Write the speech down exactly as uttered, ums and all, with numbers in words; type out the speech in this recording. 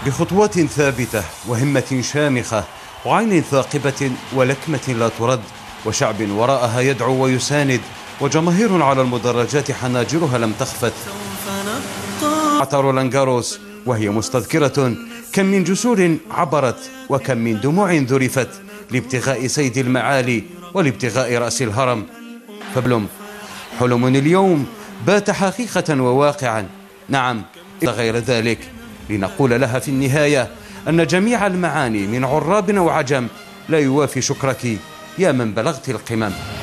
بخطوات ثابتة وهمة شامخة وعين ثاقبة ولكمة لا ترد وشعب وراءها يدعو ويساند وجماهير على المدرجات حناجرها لم تخفت. رولان جاروس وهي مستذكرة كم من جسور عبرت وكم من دموع ذرفت لابتغاء سيد المعالي ولابتغاء رأس الهرم. فبلوم حلم اليوم بات حقيقة وواقعا، نعم غير ذلك، لنقول لها في النهاية أن جميع المعاني من عراب وعجم لا يوافي شكرك يا من بلغت القمم.